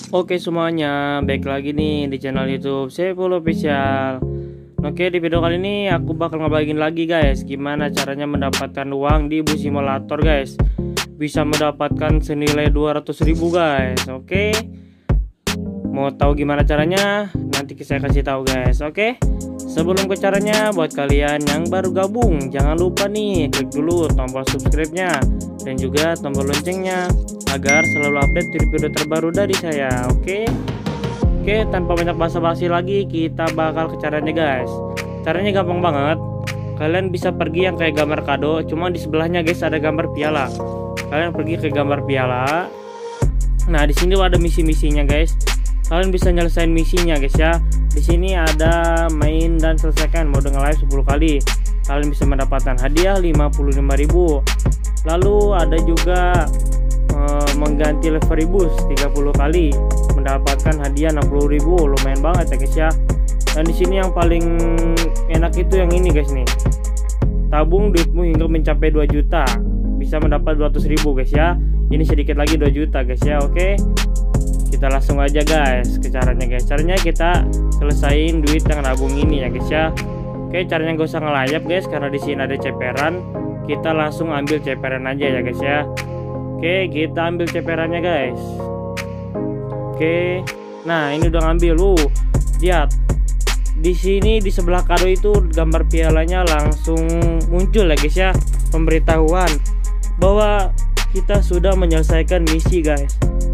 Oke semuanya, baik lagi nih di channel YouTube Saiful Official. Oke, di video kali ini aku bakal ngebagiin lagi guys, gimana caranya mendapatkan uang di bus simulator guys. Bisa mendapatkan senilai 200.000 guys. Oke, mau tahu gimana caranya? Nanti saya kasih tahu guys. Oke, sebelum ke caranya, buat kalian yang baru gabung, jangan lupa nih klik dulu tombol subscribe-nya dan juga tombol loncengnya agar selalu update video terbaru dari saya. Oke, tanpa banyak basa-basi lagi, kita bakal ke caranya guys. Caranya gampang banget. Kalian bisa pergi yang kayak gambar kado, cuma di sebelahnya guys ada gambar piala. Kalian pergi ke gambar piala. Nah, di sini ada misi-misinya guys. Kalian bisa nyelesain misinya guys ya. Di sini ada main dan selesaikan mode nge-live 10 kali. Kalian bisa mendapatkan hadiah 55.000. Lalu ada juga mengganti livery bus 30 kali, mendapatkan hadiah 60.000. Lumayan banget ya guys ya. Dan di sini yang paling enak itu yang ini guys nih. Tabung duitmu hingga mencapai 2 juta, bisa mendapat 200.000 guys ya. Ini sedikit lagi 2 juta guys ya. Oke, kita langsung aja guys ke caranya guys. Caranya kita selesain duit yang nabung ini ya guys ya. Oke, caranya gak usah ngelayap guys, karena di sini ada ceperan. Kita langsung ambil ceperan aja ya guys ya. Oke, kita ambil ceperannya guys. Oke, nah ini udah ngambil. Lihat di sini di sebelah kado itu gambar pialanya langsung muncul ya guys ya, pemberitahuan bahwa kita sudah menyelesaikan misi guys.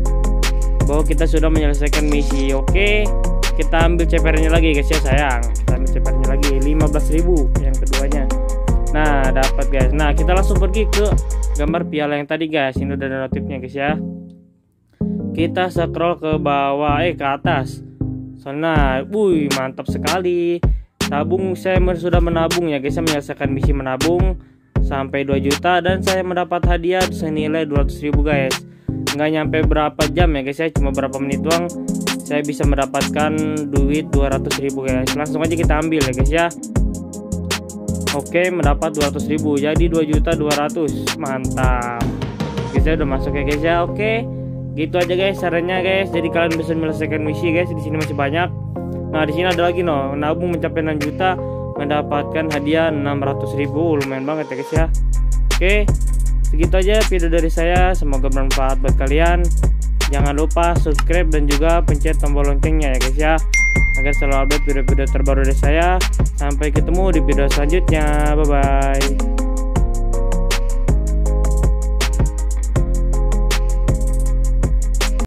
Oke, kita ambil ceperannya lagi guys ya sayang. Kita ambil ceperannya lagi 15.000 yang keduanya. Nah, dapat guys. Nah, kita langsung pergi ke gambar piala yang tadi guys. Ini udah ada notifnya guys ya. Kita scroll ke bawah, ke atas. Soalnya, mantap sekali. Tabung saya sudah menabung ya guys. Saya menyelesaikan misi menabung sampai 2 juta dan saya mendapat hadiah senilai 200.000 guys. Nggak nyampe berapa jam ya guys ya, cuma berapa menit doang saya bisa mendapatkan duit 200.000 guys. Langsung aja kita ambil ya guys ya. Oke, mendapat 200.000 jadi 2.200.000. Mantap. Kita udah masuk ya guys ya. Oke, gitu aja guys caranya guys. Jadi kalian bisa menyelesaikan misi guys. Di sini masih banyak. Nah, di sini ada lagi nabung mencapai 6 juta, mendapatkan hadiah 600.000. Lumayan banget ya guys ya. Oke, segitu aja video dari saya. Semoga bermanfaat buat kalian. Jangan lupa subscribe dan juga pencet tombol loncengnya ya guys ya, agar selalu update video-video terbaru dari saya. Sampai ketemu di video selanjutnya. Bye bye.